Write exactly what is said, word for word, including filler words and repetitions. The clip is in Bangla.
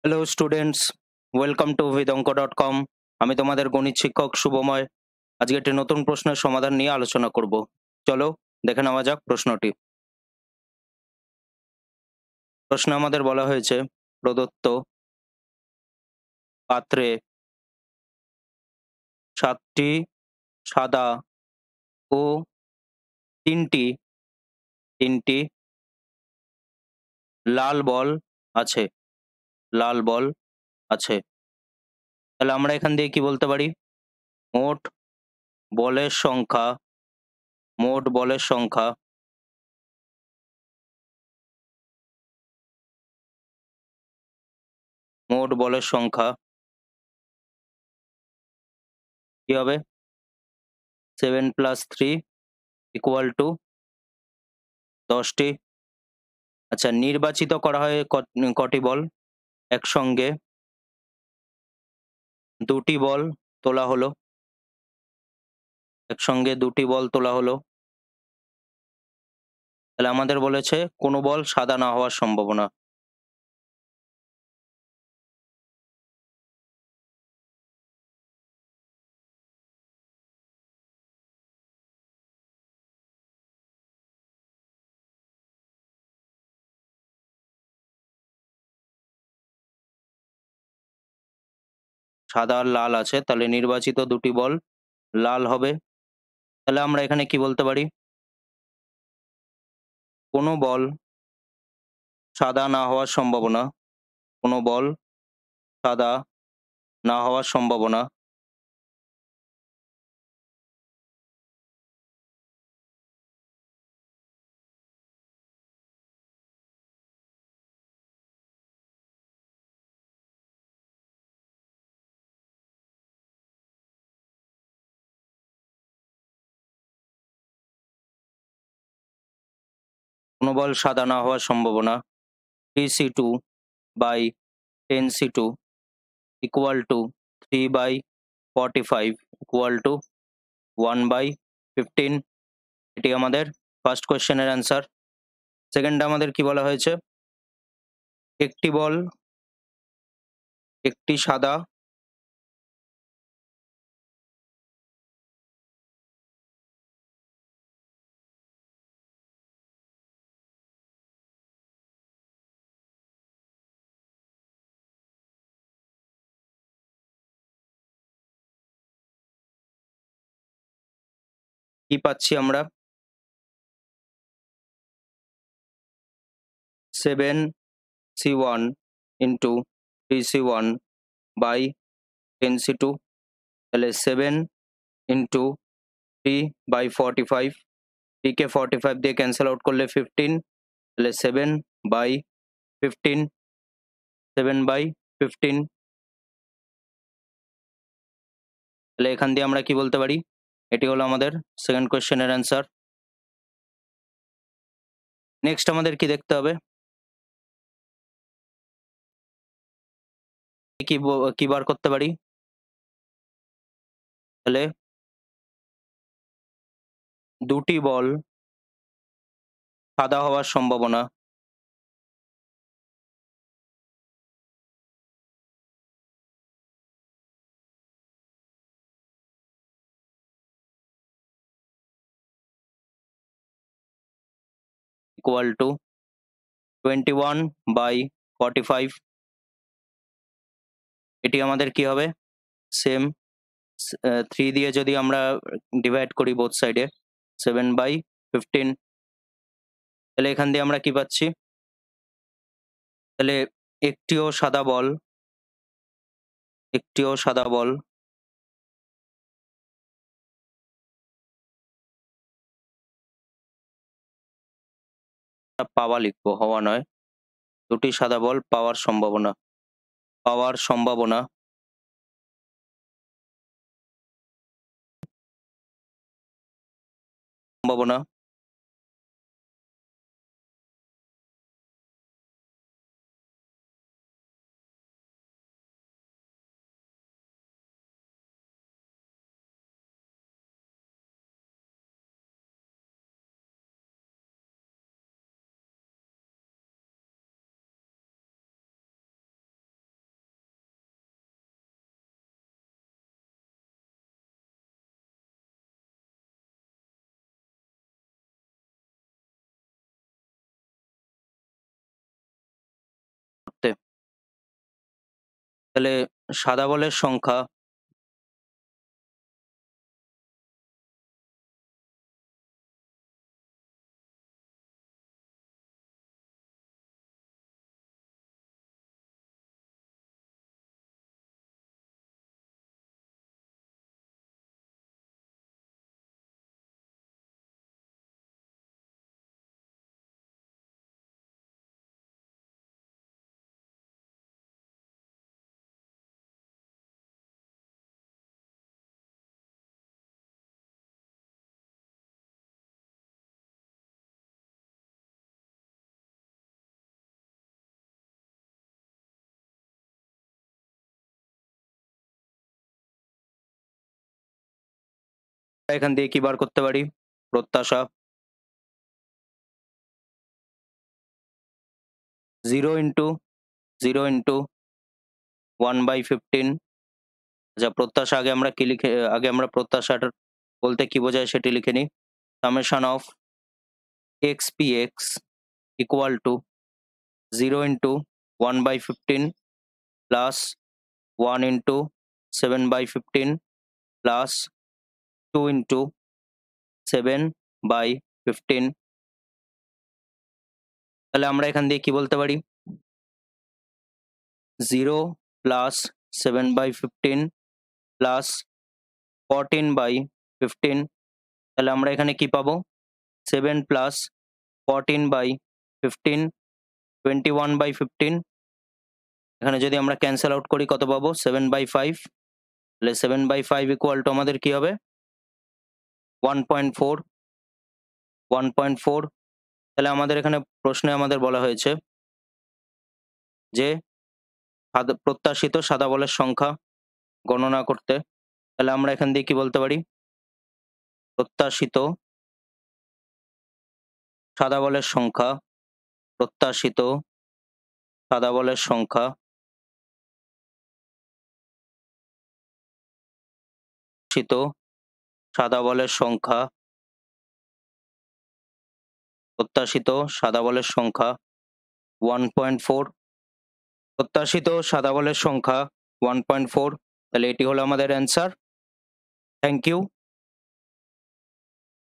হ্যালো স্টুডেন্টস, ওয়েলকাম টু ভিদঙ্ক ডট কম। আমি তোমাদের গণিত শিক্ষক শুভময়। আজকে একটি নতুন প্রশ্নের সমাধান নিয়ে আলোচনা করব। চলো দেখে নেওয়া যাক প্রশ্নটি। প্রশ্নে আমাদের বলা হয়েছে, প্রদত্ত পাত্রে সাতটি সাদা ও তিনটি তিনটি লাল বল আছে লাল বল আছে তাহলে আমরা এখান দিয়ে কি বলতে পারি? মোট বলের সংখ্যা মোট বলের সংখ্যা মোট বলের সংখ্যা কি হবে? Seven plus three equal to দশটি। আচ্ছা, নির্বাচিত করা হয় ক- কটি বল? একসঙ্গে দুটি বল তোলা হলো একসঙ্গে দুটি বল তোলা হলো তাহলে আমাদের বলেছে কোনো বল সাদা না হওয়ার সম্ভাবনা। সাদা আর লাল আছে, তাহলে নির্বাচিত দুটি বল লাল হবে। তাহলে আমরা এখানে কি বলতে পারি? কোনো বল সাদা না হওয়ার সম্ভাবনা কোনো বল সাদা না হওয়ার সম্ভাবনা কোনো বল সাদা না হওয়ার সম্ভাবনা three C two by ten C two equal to three by forty five equal to one by fifteen. এটি আমাদের ফার্স্ট কোয়েশ্চেনের অ্যান্সার। সেকেন্ড আমাদের কি বলা হয়েছে? একটি বল একটি সাদা কি পাচ্ছি আমরা? Seven C one into three C one by ten C two. তাহলে seven into three by forty five, থ্রিকে ফর্টি ফাইভ দিয়ে ক্যান্সেল আউট করলে ফিফটিন, তাহলে seven by fifteen seven by fifteen. তাহলে এখান দিয়ে আমরা কি বলতে পারি? এটি হলো আমাদের সেকেন্ড কোয়েশ্চেনের অ্যান্সার। নেক্সট আমাদের কি দেখতে হবে? কি ব- কি বার করতে পারি? তাহলে দুটি বল সাদা হওয়ার সম্ভাবনা equal to twenty one by forty five. এটি আমাদের কি হবে? সেম, থ্রি দিয়ে যদি আমরা ডিভাইড করি বোথ সাইডে, সেভেন বাই ফিফটিন। তাহলে এখান দিয়ে আমরা কি পাচ্ছি? তাহলে একটিও সাদা বল একটিও সাদা বল পাওয়া লিখবো, হওয়া নয়। দুটি সাদা বল পাওয়ার সম্ভাবনা পাওয়ার সম্ভাবনা সম্ভাবনা তাহলে সাদা বলের সংখ্যা এখান দিয়ে কি বার করতে পারি? প্রত্যাশা zero into zero into one by fifteen. আচ্ছা, প্রত্যাশা আগে আমরা কি লিখে আগে আমরা প্রত্যাশাটা বলতে কি বোঝায় সেটি লিখে নিই। Summation of X P X equal to zero into one by fifteen plus one into seven by fifteen plus two into seven by fifteen. তাহলে আমরা এখান দিয়ে কি বলতে পারি? Zero plus seven by fifteen plus fourteen by fifteen. তাহলে আমরা এখানে কি পাবো? Seven plus fourteen by fifteen, twenty one by fifteen. এখানে যদি আমরা ক্যান্সেল আউট করি কত পাবো? Seven by five. তাহলে seven by five equal to আমাদের কি হবে? One point four. One point four. তাহলে আমাদের এখানে প্রশ্নে আমাদের বলা হয়েছে যে প্রত্যাশিত সাদা বলের সংখ্যা গণনা করতে। তাহলে আমরা এখান দিয়ে কি বলতে পারি? প্রত্যাশিত সাদা বলের সংখ্যা প্রত্যাশিত সাদা বলের সংখ্যা প্রত্যাশিত সাদা বলের সংখ্যা প্রত্যাশিত সাদা বলের সংখ্যা ওয়ান পয়েন্ট ফোর। প্রত্যাশিত সাদা বলের সংখ্যা ওয়ান পয়েন্ট ফোর। তাহলে এটি হলো আমাদের অ্যান্সার। Thank you.